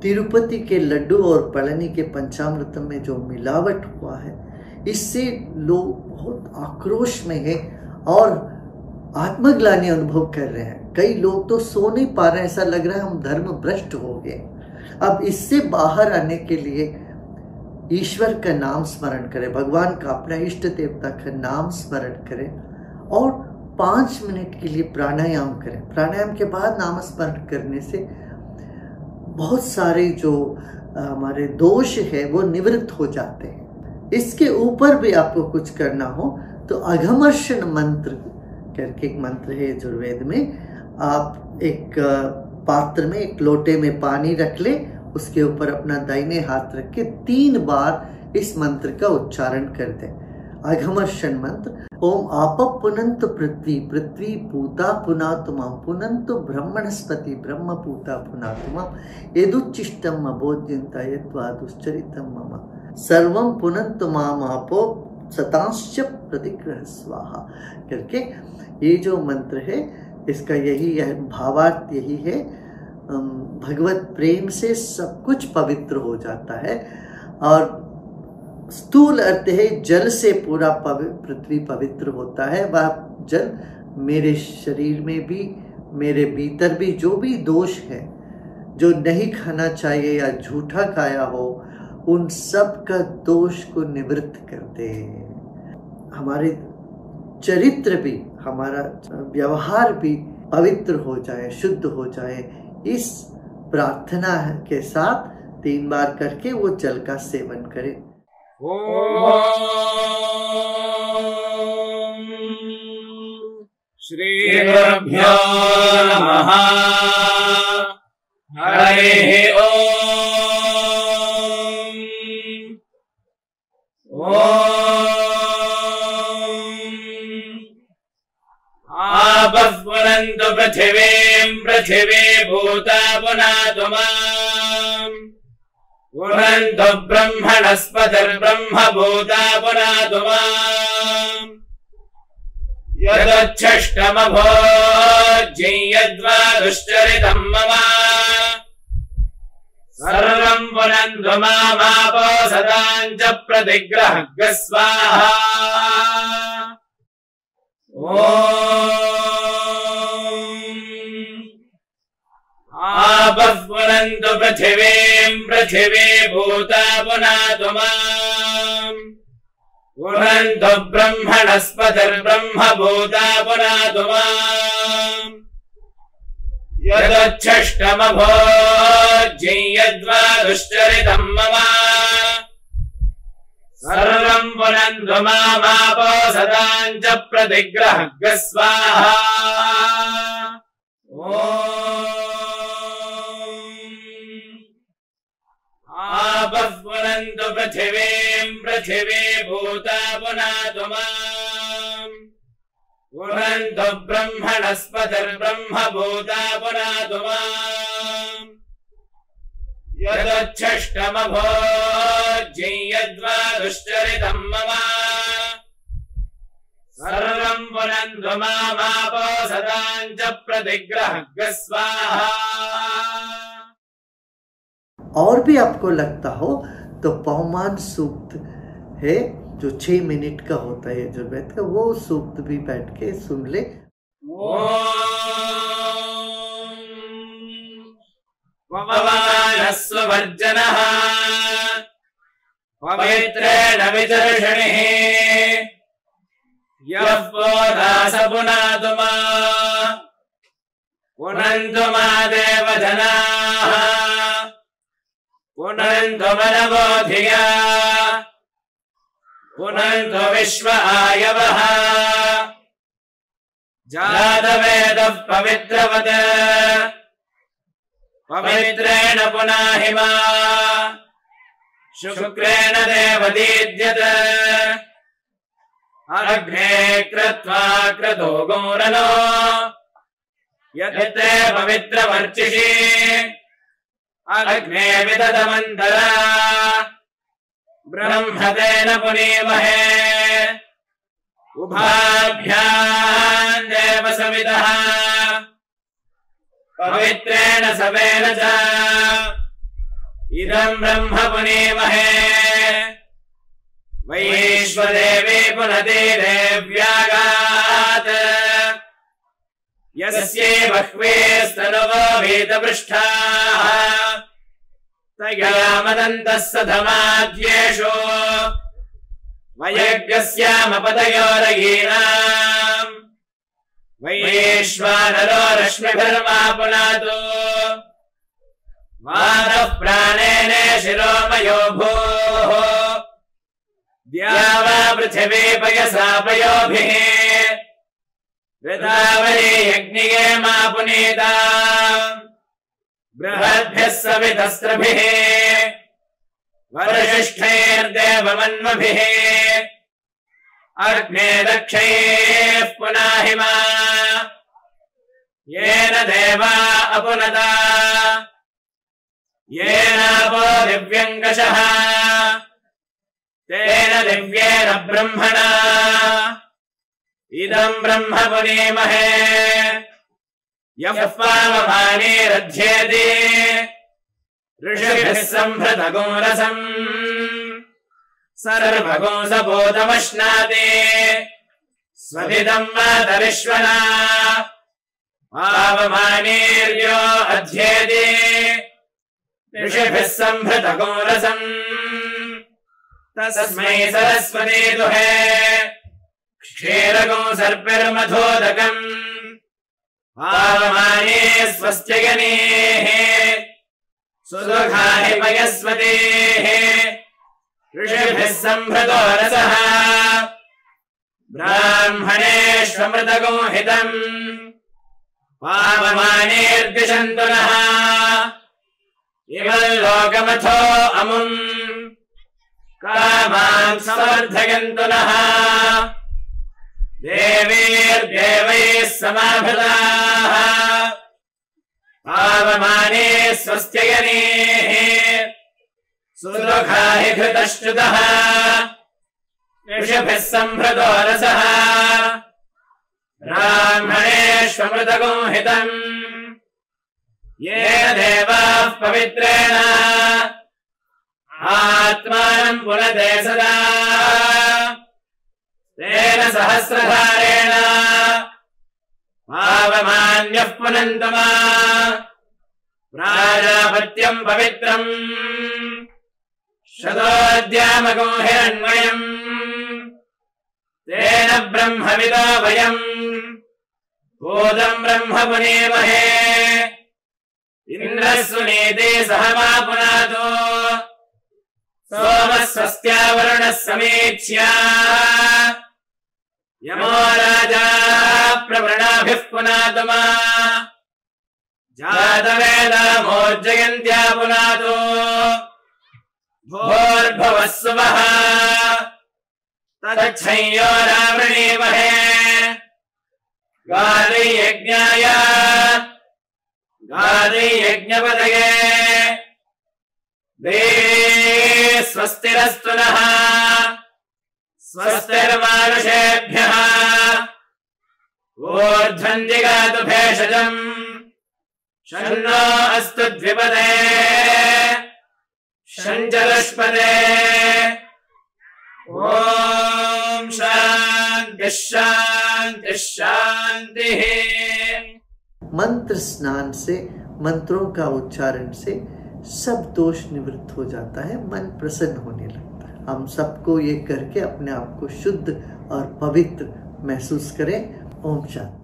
तिरुपति के लड्डू और पళని के पंचामृतम में जो मिलावट हुआ है, इससे लोग बहुत आक्रोश में हैं और आत्मग्लानि अनुभव कर रहे हैं। कई लोग तो सो नहीं पा रहे हैं, ऐसा लग रहा है हम धर्म भ्रष्ट हो गए। अब इससे बाहर आने के लिए ईश्वर का नाम स्मरण करें, भगवान का, अपना इष्ट देवता का नाम स्मरण करें और 5 मिनट के लिए प्राणायाम करें। प्राणायाम के बाद नाम स्मरण करने से बहुत सारे जो हमारे दोष है वो निवृत्त हो जाते हैं। इसके ऊपर भी आपको कुछ करना हो तो अघमर्षण मंत्र करके एक मंत्र है यजुर्वेद में। आप एक पात्र में, एक लोटे में पानी रख ले, उसके ऊपर अपना दाहिने हाथ रख के 3 बार इस मंत्र का उच्चारण कर दें। अघमर्षण मंत्र। ओम आप पुनंत पृथ्वी, पृथ्वी पूता पुनातुमा, पुनंत ब्रह्मणस्पति, ब्रह्म पूता पुनातुमा, यदुच्चिष्टम अबोध्यंता यद्वा दुश्चरितम मम, सर्वम पुनंत माम आपो सतांश्च प्रतिग्रह स्वाहा करके ये जो मंत्र है, इसका यही है भावार्थ, यही है भगवत प्रेम से सब कुछ पवित्र हो जाता है। और स्थूल अर्थ है जल से पूरा पृथ्वी पवित्र होता है। वह जल मेरे शरीर में भी, मेरे भीतर भी जो भी दोष है, जो नहीं खाना चाहिए या झूठा खाया हो, उन सब का दोष को निवृत्त कर दे। हमारे चरित्र भी, हमारा व्यवहार भी पवित्र हो जाए, शुद्ध हो जाए। इस प्रार्थना के साथ 3 बार करके वो जल का सेवन करें। ओम श्री गुरुभ्यो नमः। हरि ओम। आपः पुनन्तु पृथिवीं, पृथिवी भूता पुनातु माम्, पुनन्तु ब्रह्मणस्पतिर्ब्रह्म भूता पुनातु माम्, यदुच्छिष्टमभोज्यं यद्वा दुश्चरितं मम, सर्वं पुनन्तु मामापो सदां च प्रतिग्रहः स्वाहा। आपः पुनन्तु पृथिवीं, पृथिवी भूता पुनातु माम्, पुनन्तु ब्रह्मणस्पतिर्ब्रह्म भूता पुनातु माम्, यदुच्छिष्टमभोज्यं यद्वा दुश्चरितं मम, सर्वं पुनन्तु मामापो सदां च प्रतिग्रहः स्वाहा। आपः पुनन्तु पृथिवीं, पृथिवी भूता पुनातु माम्, पुनन्तु ब्रह्मणस्पतिर्ब्रह्म भूता पुनातु माम्, यदुच्छिष्टमभोज्यं यद्वा दुश्चरितं मम, सर्वं पुनन्तु मामापो सदां च प्रतिग्रहः स्वाहा। और भी आपको लगता हो तो पवमान सूक्त है जो 6 मिनट का होता है यजुर्वेद का, वो सूक्त भी बैठ के सुन ले। पवमानस्वर्जनः पवित्रेण वितर्षणिः, यः पोदास पुनातु मा, पुनन्तु मा देवजनाः, पुनन्तु मनवो धिया, पुनन्तु विश्व आयवः, जातवेदः पवित्रवत्, पवित्रेण पुनाहिमा, शुक्रेण देवदीद्यत, अग्ने कृत्वा क्रतो गोरनो, यत्ते पवित्रमर्चिषि, अग्ने विदधमन्तरा, ब्रह्मतेन पुनीमहे, उभाभ्यां देव सवितः, पवित्रेण सवेन च, इदम् ब्रह्म पुनीमहे वैश्वदेवी पुनति देव्यागात् यस्यै बह्वे स्तनुवो भीतपृष्ठाः तया मदन्तः सधमाद्येषु वयज्ञस्यामपदयोरयीनाम् वैश्वानरो रश्मिभिर्मा पुनातु वातः प्राणेन शिरोमयो भूः द्यावा पृथिवी पयसा पयोभिः ऋतावरी यज्ञिये मा पुनीता बृहद्भिः सवितस्त्रभिः वरिष्ठैर्देवमन्वभिः अग्ने दक्षैः पुनाहिमा येन देवा अपुनता येनापो दिव्यङ्कषः तेन दिव्येन ब्रह्मणा इदम् ब्रह्म पुनीमहे यः पावमानीरध्येति ऋषिभिः सम्भृतगोरसम् सर्वगोसपोतमश्नाति स्वदिदम् मातरिश्वना पावमानीर्यो अध्येति ऋषिभिः सम्भृतगोरसम् तस्मै सरस्वती दुहे क्षीरगो सर्पिर्मधोदकम् पावमाने स्वस्त्यगनेः सुदुःखाहि पयस्वतेः ऋषिभिः सम्भृतो रसः ब्राह्मणेष्वमृतगो हितम् पावमानेर्दिशन्तु नः इमल्लोकमथो अमुम् कामान् समर्थयन्तु नः देवीर्देवैः समाभृताः पावमाने स्वस्त्ययनेः सुदुःखाहि घृतश्च्युतः ऋषिभिः सम्भृतो रसः ब्राह्मणेष्वमृतगो हितम् येन देवाः पवित्रेण आत्मानम् पुनते सदा तेन सहस्रधारेण पावमान्यः पुनन्तु मा प्राजापत्यम् पवित्रम् शतोऽद्यामगो हिरण्मयम् तेन ब्रह्मविदो वयम् भूतम् ब्रह्म पुनीमहे इन्द्रः सुनीते सह मा पुनातो सोमः स्वस्त्या वरुणः समीक्ष्य यमो राजा प्रवृणाभिः पुनातु मा जातवेदा मोर्जयन्त्या पुनातो भोर्भुवः सुवः तदच्छयोरावृणीमहे गादैयज्ञाय गादैयज्ञपदये देवे स्वस्तिरस्तु नः स्वस्तिर्मानुषेभ्यः ऊर्ध्वम् जिगातु भेषजम् शन्नो अस्तु द्विपदे शञ्चतुष्पदे ॐ शान्तिः शान्तिः शान्तिः। मंत्र स्नान से, मंत्रों का उच्चारण से सब दोष निवृत्त हो जाता है, मन प्रसन्न होने लगता है। हम सबको ये करके अपने आप को शुद्ध और पवित्र महसूस करें। ओम शांति।